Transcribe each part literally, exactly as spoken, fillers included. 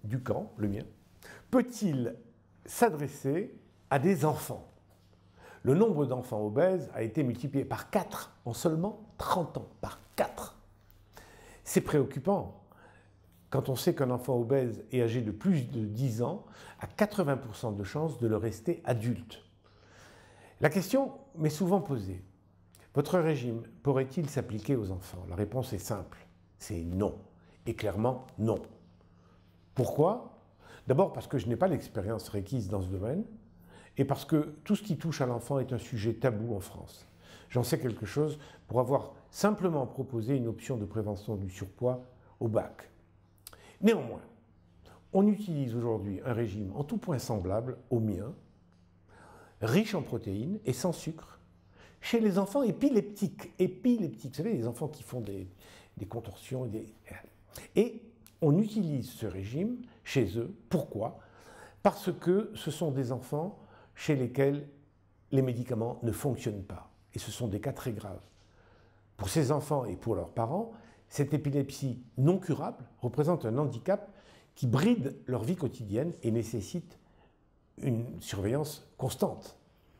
du camp, le mien, peut-il s'adresser à des enfants? Le nombre d'enfants obèses a été multiplié par quatre en seulement trente ans, par quatre. C'est préoccupant quand on sait qu'un enfant obèse et âgé de plus de dix ans a quatre-vingts pour cent de chances de le rester adulte. La question m'est souvent posée. Votre régime pourrait-il s'appliquer aux enfants? La réponse est simple, c'est non. Et clairement, non. Pourquoi? D'abord parce que je n'ai pas l'expérience requise dans ce domaine et parce que tout ce qui touche à l'enfant est un sujet tabou en France. J'en sais quelque chose pour avoir simplement proposé une option de prévention du surpoids au bac. Néanmoins, on utilise aujourd'hui un régime en tout point semblable au mien, riche en protéines et sans sucre, chez les enfants épileptiques. Épileptiques, vous savez, les enfants qui font des, des contorsions. Des... Et on utilise ce régime chez eux. Pourquoi? Parce que ce sont des enfants chez lesquels les médicaments ne fonctionnent pas. Et ce sont des cas très graves. Pour ces enfants et pour leurs parents, cette épilepsie non curable représente un handicap qui bride leur vie quotidienne et nécessite une surveillance constante.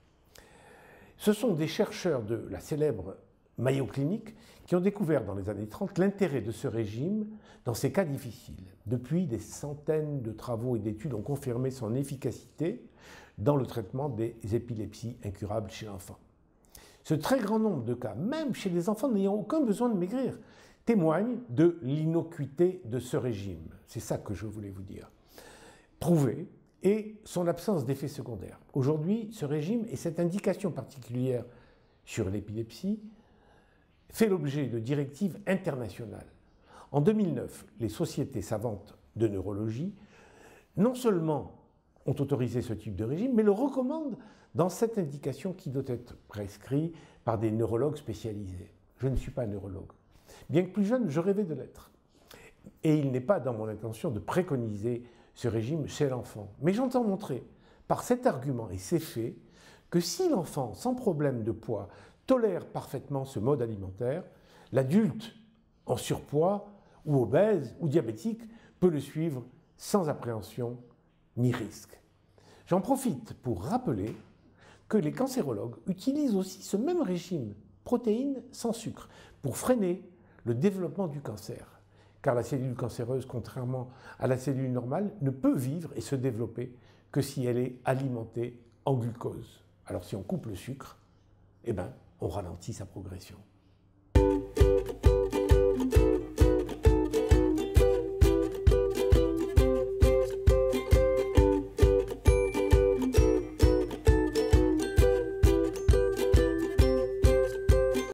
Ce sont des chercheurs de la célèbre Mayo Clinic qui ont découvert dans les années trente l'intérêt de ce régime dans ces cas difficiles. Depuis, des centaines de travaux et d'études ont confirmé son efficacité dans le traitement des épilepsies incurables chez l'enfant. Ce très grand nombre de cas, même chez les enfants n'ayant aucun besoin de maigrir, témoigne de l'innocuité de ce régime. C'est ça que je voulais vous dire. Prouvé, et son absence d'effets secondaires. Aujourd'hui, ce régime et cette indication particulière sur l'épilepsie fait l'objet de directives internationales. En deux mille neuf, les sociétés savantes de neurologie non seulement ont autorisé ce type de régime, mais le recommandent dans cette indication qui doit être prescrite par des neurologues spécialisés. Je ne suis pas neurologue. Bien que plus jeune, je rêvais de l'être. Et il n'est pas dans mon intention de préconiser ce régime chez l'enfant. Mais j'entends montrer, par cet argument et ces faits, que si l'enfant, sans problème de poids, tolère parfaitement ce mode alimentaire, l'adulte en surpoids, ou obèse, ou diabétique, peut le suivre sans appréhension ni risque. J'en profite pour rappeler que les cancérologues utilisent aussi ce même régime, protéines sans sucre, pour freiner le développement du cancer. Car la cellule cancéreuse, contrairement à la cellule normale, ne peut vivre et se développer que si elle est alimentée en glucose. Alors si on coupe le sucre, eh ben, on ralentit sa progression.